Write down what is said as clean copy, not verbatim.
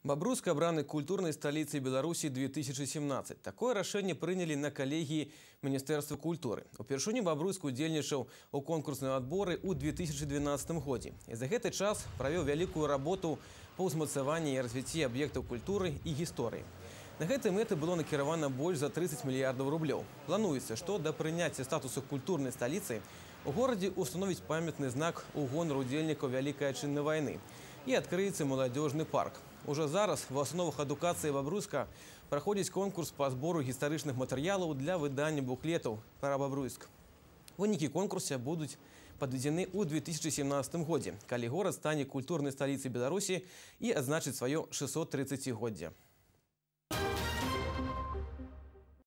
Бобруйск обраны культурной столицей Беларуси 2017. Такое решение приняли на коллегии Министерства культуры. Упершыню Бобруйск удзельнічаў у конкурсным отборе у 2012 году. И за этот час провел великую работу по узмацаванню и развитию объектов культуры и истории. На гэтай мэты было накіравана больш за 30 миллиардов рублей. Плануецца, што да прыняцця статусу культурной столицы у городе установить памятный знак у гонар удзельнікаў Великой Отчинной войны и открыется молодежный парк. Уже зараз в основах адукации Бобруйска проходит конкурс по сбору исторических материалов для выдания буклетов про Бобруйск. Вынікі конкурса будут подведены у 2017 году, калі город станет культурной столицей Беларуси и отзначит свое 630-годие.